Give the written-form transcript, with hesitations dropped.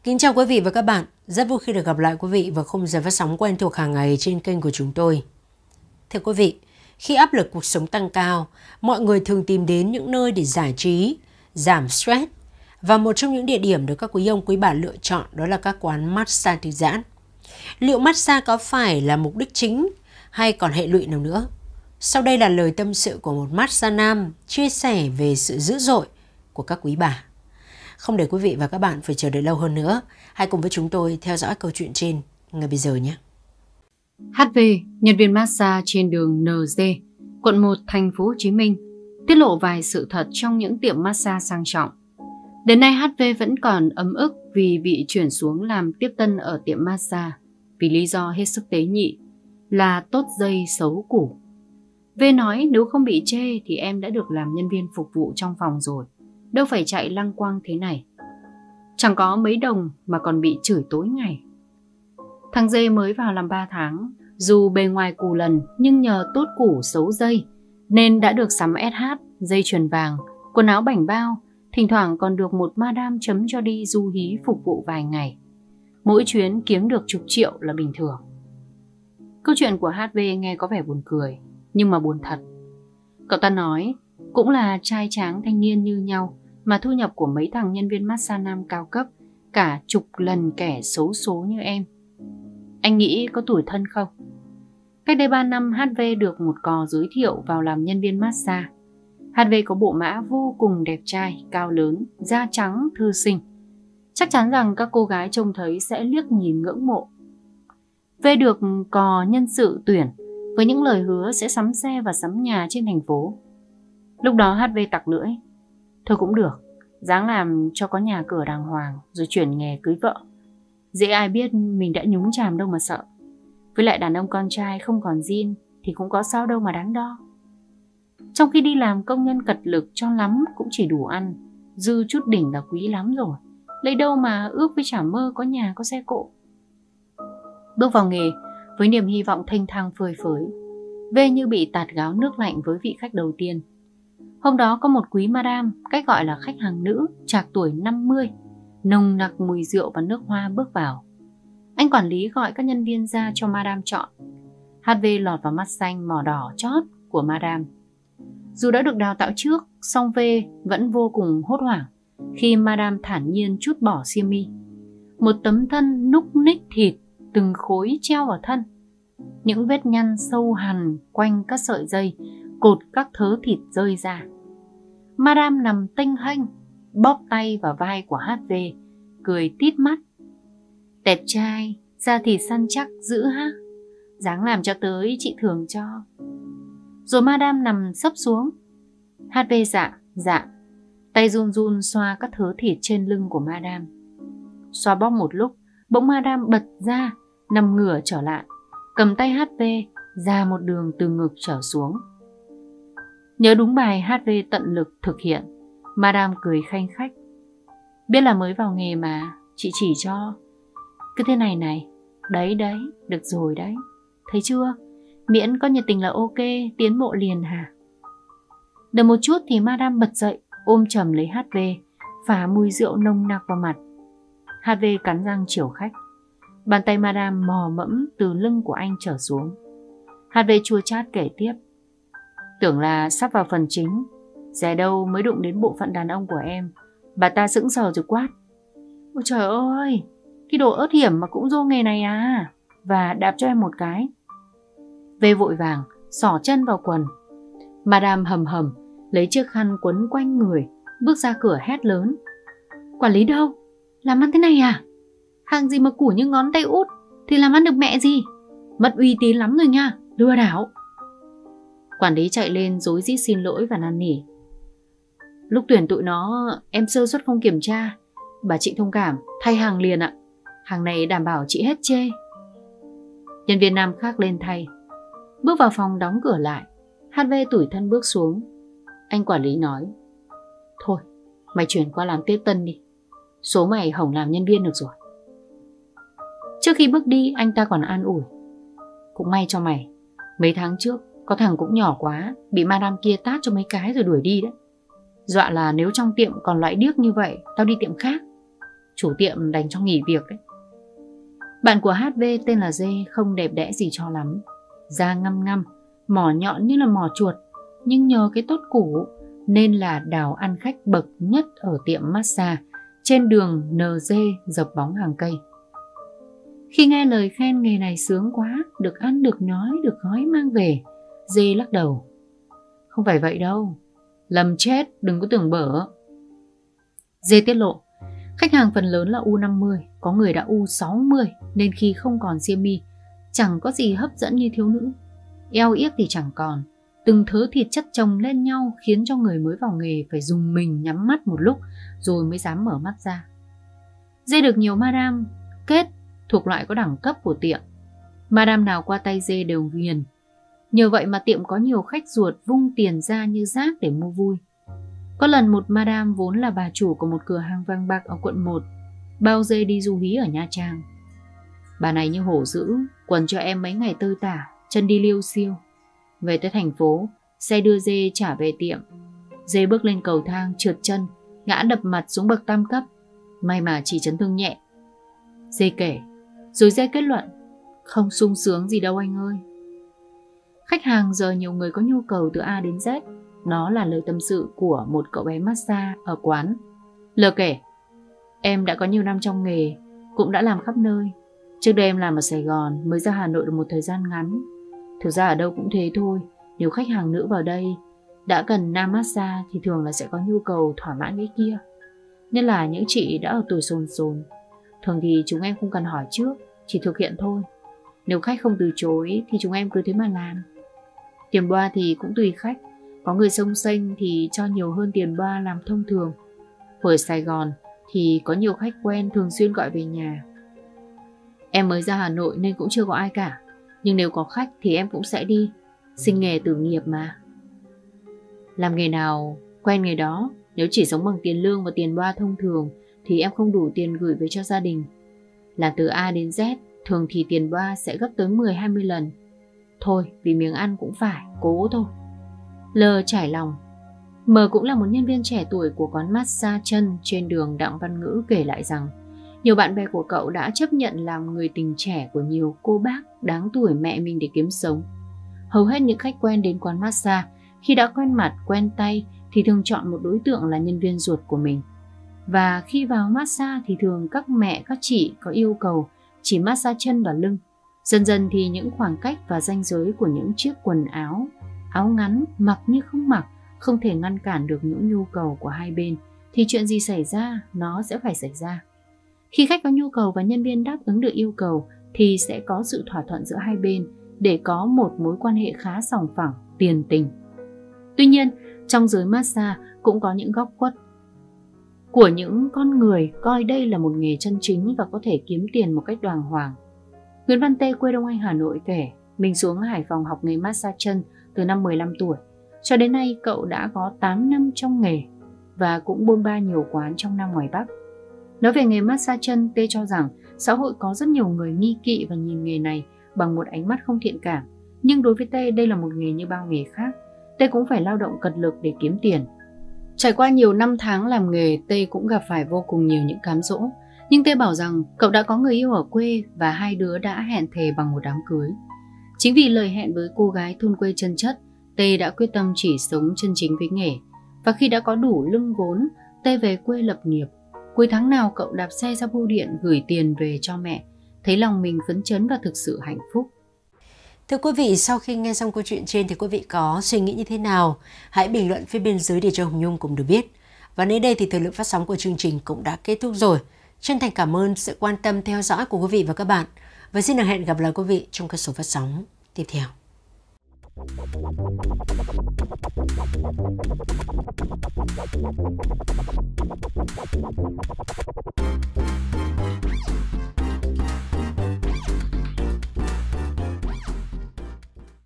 Kính chào quý vị và các bạn. Rất vui khi được gặp lại quý vị vào khung giờ phát sóng quen thuộc hàng ngày trên kênh của chúng tôi. Thưa quý vị, khi áp lực cuộc sống tăng cao, mọi người thường tìm đến những nơi để giải trí, giảm stress. Và một trong những địa điểm được các quý ông quý bà lựa chọn đó là các quán massage thư giãn. Liệu massage có phải là mục đích chính hay còn hệ lụy nào nữa? Sau đây là lời tâm sự của một massage nam chia sẻ về sự dữ dội của các quý bà. Không để quý vị và các bạn phải chờ đợi lâu hơn nữa, hãy cùng với chúng tôi theo dõi câu chuyện trên ngay bây giờ nhé. HV, nhân viên massage trên đường NG, quận 1, thành phố Hồ Chí Minh, tiết lộ vài sự thật trong những tiệm massage sang trọng. Đến nay HV vẫn còn ấm ức vì bị chuyển xuống làm tiếp tân ở tiệm massage vì lý do hết sức tế nhị là tốt dây xấu củ. V nói nếu không bị chê thì em đã được làm nhân viên phục vụ trong phòng rồi, đâu phải chạy lăng quăng thế này. Chẳng có mấy đồng mà còn bị chửi tối ngày. Thằng Dê mới vào làm 3 tháng, dù bề ngoài cù lần nhưng nhờ tốt củ xấu dây nên đã được sắm SH, dây chuyền vàng, quần áo bảnh bao, thỉnh thoảng còn được một madam chấm cho đi du hí phục vụ vài ngày. Mỗi chuyến kiếm được chục triệu là bình thường. Câu chuyện của HV nghe có vẻ buồn cười, nhưng mà buồn thật. Cậu ta nói, cũng là trai tráng thanh niên như nhau mà thu nhập của mấy thằng nhân viên massage nam cao cấp cả chục lần kẻ xấu số như em. Anh nghĩ có tủi thân không? Cách đây 3 năm HV được một cò giới thiệu vào làm nhân viên massage. HV có bộ mã vô cùng đẹp trai, cao lớn, da trắng, thư sinh. Chắc chắn rằng các cô gái trông thấy sẽ liếc nhìn ngưỡng mộ. V được cò nhân sự tuyển với những lời hứa sẽ sắm xe và sắm nhà trên thành phố. Lúc đó HV tặc lưỡi. Thôi cũng được, ráng làm cho có nhà cửa đàng hoàng rồi chuyển nghề cưới vợ. Dễ ai biết mình đã nhúng chàm đâu mà sợ. Với lại đàn ông con trai không còn zin thì cũng có sao đâu mà đắn đo. Trong khi đi làm công nhân cật lực cho lắm cũng chỉ đủ ăn, dư chút đỉnh là quý lắm rồi. Lấy đâu mà ước với chả mơ có nhà có xe cộ. Bước vào nghề với niềm hy vọng thênh thang phơi phới, V như bị tạt gáo nước lạnh với vị khách đầu tiên. Hôm đó có một quý madam, cách gọi là khách hàng nữ, trạc tuổi 50, nồng nặc mùi rượu và nước hoa bước vào. Anh quản lý gọi các nhân viên ra cho madam chọn. HV lọt vào mắt xanh mỏ đỏ chót của madam. Dù đã được đào tạo trước, song V vẫn vô cùng hốt hoảng khi madam thản nhiên trút bỏ xiêm mi. Một tấm thân núc ních thịt, từng khối treo vào thân. Những vết nhăn sâu hằn quanh các sợi dây, cột các thớ thịt rơi ra. Madam nằm tênh hênh, bóp tay vào vai của HV, cười tít mắt. Đẹp trai, da thịt săn chắc dữ ha, dáng làm cho tới chị thưởng cho. Rồi madam nằm sấp xuống. HV dạ, tay run run xoa các thớ thịt trên lưng của madam. Xoa bóp một lúc, bỗng madam bật ra, nằm ngửa trở lại, cầm tay HV ra một đường từ ngực trở xuống. Nhớ đúng bài HV tận lực thực hiện, madam cười khanh khách. Biết là mới vào nghề mà, chị chỉ cho. Cứ thế này này, đấy, được rồi đấy. Thấy chưa? Miễn có nhiệt tình là ok, tiến bộ liền hả? Được một chút thì madam bật dậy, ôm chầm lấy HV, phả mùi rượu nồng nặc vào mặt. HV cắn răng chiều khách. Bàn tay madam mò mẫm từ lưng của anh trở xuống. HV chua chát kể tiếp. Tưởng là sắp vào phần chính, dè đâu mới đụng đến bộ phận đàn ông của em. Bà ta sững sờ rồi quát. Ôi trời ơi, cái đồ ớt hiểm mà cũng vô nghề này à? Và đạp cho em một cái. V vội vàng xỏ chân vào quần. Madam hầm hầm lấy chiếc khăn quấn quanh người, bước ra cửa hét lớn. Quản lý đâu? Làm ăn thế này à? Hàng gì mà củ như ngón tay út thì làm ăn được mẹ gì? Mất uy tín lắm rồi nha, lừa đảo. Quản lý chạy lên rối rít xin lỗi và năn nỉ. Lúc tuyển tụi nó em sơ suất không kiểm tra, bà chị thông cảm, thay hàng liền ạ. Hàng này đảm bảo chị hết chê. Nhân viên nam khác lên thay. Bước vào phòng đóng cửa lại, HV tủi thân bước xuống. Anh quản lý nói. Thôi, mày chuyển qua làm tiếp tân đi. Số mày hỏng làm nhân viên được rồi. Trước khi bước đi, anh ta còn an ủi. Cũng may cho mày, mấy tháng trước có thằng cũng nhỏ quá, bị madam kia tát cho mấy cái rồi đuổi đi đấy. Dọa là nếu trong tiệm còn loại điếc như vậy, tao đi tiệm khác. chủ tiệm đành cho nghỉ việc đấy. Bạn của HV tên là Dê không đẹp đẽ gì cho lắm. Da ngăm ngăm, mỏ nhọn như là mỏ chuột, nhưng nhờ cái tốt củ nên là đào ăn khách bậc nhất ở tiệm massage trên đường NG dọc bóng hàng cây. Khi nghe lời khen nghề này sướng quá, được ăn, được nói, được gói mang về, Dê lắc đầu. Không phải vậy đâu, lầm chết, đừng có tưởng bở. Dê tiết lộ, khách hàng phần lớn là U50, có người đã U60 nên khi không còn xiêm mi, chẳng có gì hấp dẫn như thiếu nữ. Eo yếc thì chẳng còn, từng thớ thịt chất chồng lên nhau khiến cho người mới vào nghề phải dùng mình nhắm mắt một lúc rồi mới dám mở mắt ra. Dê được nhiều madam kết thuộc loại có đẳng cấp của tiệm. Madam nào qua tay Dê đều nghiền. Nhờ vậy mà tiệm có nhiều khách ruột vung tiền ra như rác để mua vui. Có lần một madam vốn là bà chủ của một cửa hàng vàng bạc ở quận 1 bao Dê đi du hí ở Nha Trang. Bà này như hổ dữ, quần cho em mấy ngày tơi tả, chân đi liêu xiêu. Về tới thành phố, xe đưa Dê trả về tiệm. Dê bước lên cầu thang trượt chân, ngã đập mặt xuống bậc tam cấp. May mà chỉ chấn thương nhẹ. Dê kể, rồi Dê kết luận, không sung sướng gì đâu anh ơi. Khách hàng giờ nhiều người có nhu cầu từ A đến Z. Đó là lời tâm sự của một cậu bé massage ở quán. L kể, em đã có nhiều năm trong nghề, cũng đã làm khắp nơi. Trước đây em làm ở Sài Gòn, mới ra Hà Nội được một thời gian ngắn. Thực ra ở đâu cũng thế thôi, nếu khách hàng nữ vào đây đã cần nam massage thì thường là sẽ có nhu cầu thỏa mãn cái kia. Nhất là những chị đã ở tuổi sồn sồn. Thường thì chúng em không cần hỏi trước, chỉ thực hiện thôi. Nếu khách không từ chối thì chúng em cứ thế mà làm. Tiền boa thì cũng tùy khách. Có người xông xênh thì cho nhiều hơn tiền boa làm thông thường. Ở Sài Gòn thì có nhiều khách quen thường xuyên gọi về nhà. Em mới ra Hà Nội nên cũng chưa có ai cả. Nhưng nếu có khách thì em cũng sẽ đi. Sinh nghề tử nghiệp mà. Làm nghề nào quen nghề đó. Nếu chỉ sống bằng tiền lương và tiền boa thông thường thì em không đủ tiền gửi về cho gia đình. Làm từ A đến Z, thường thì tiền boa sẽ gấp tới 10-20 lần. Thôi, vì miếng ăn cũng phải, cố thôi. L trải lòng. M cũng là một nhân viên trẻ tuổi của quán massage chân trên đường Đặng Văn Ngữ kể lại rằng nhiều bạn bè của cậu đã chấp nhận làm người tình trẻ của nhiều cô bác đáng tuổi mẹ mình để kiếm sống. Hầu hết những khách quen đến quán massage khi đã quen mặt, quen tay thì thường chọn một đối tượng là nhân viên ruột của mình. Và khi vào massage thì thường các mẹ, các chị có yêu cầu chỉ massage chân và lưng. Dần dần thì những khoảng cách và ranh giới của những chiếc quần áo, áo ngắn, mặc như không mặc, không thể ngăn cản được những nhu cầu của hai bên, thì chuyện gì xảy ra, nó sẽ phải xảy ra. Khi khách có nhu cầu và nhân viên đáp ứng được yêu cầu, thì sẽ có sự thỏa thuận giữa hai bên để có một mối quan hệ khá sòng phẳng, tiền tình. Tuy nhiên, trong giới massage cũng có những góc khuất của những con người coi đây là một nghề chân chính và có thể kiếm tiền một cách đàng hoàng. Nguyễn Văn Tê, quê Đông Anh, Hà Nội kể, mình xuống Hải Phòng học nghề massage chân từ năm 15 tuổi. Cho đến nay, cậu đã có 8 năm trong nghề và cũng bôn ba nhiều quán trong Nam ngoài Bắc. Nói về nghề massage chân, Tê cho rằng xã hội có rất nhiều người nghi kỵ và nhìn nghề này bằng một ánh mắt không thiện cảm. Nhưng đối với Tê, đây là một nghề như bao nghề khác. Tê cũng phải lao động cật lực để kiếm tiền. Trải qua nhiều năm tháng làm nghề, Tê cũng gặp phải vô cùng nhiều những cám dỗ. Nhưng Tê bảo rằng cậu đã có người yêu ở quê và hai đứa đã hẹn thề bằng một đám cưới. Chính vì lời hẹn với cô gái thôn quê chân chất, Tê đã quyết tâm chỉ sống chân chính với nghề. Và khi đã có đủ lưng vốn, Tê về quê lập nghiệp. Cuối tháng nào cậu đạp xe ra bưu điện gửi tiền về cho mẹ, thấy lòng mình phấn chấn và thực sự hạnh phúc. Thưa quý vị, sau khi nghe xong câu chuyện trên thì quý vị có suy nghĩ như thế nào? Hãy bình luận phía bên dưới để cho Hồng Nhung cùng được biết. Và đến đây thì thời lượng phát sóng của chương trình cũng đã kết thúc rồi. Chân thành cảm ơn sự quan tâm theo dõi của quý vị và các bạn. Và xin được hẹn gặp lại quý vị trong các số phát sóng tiếp theo.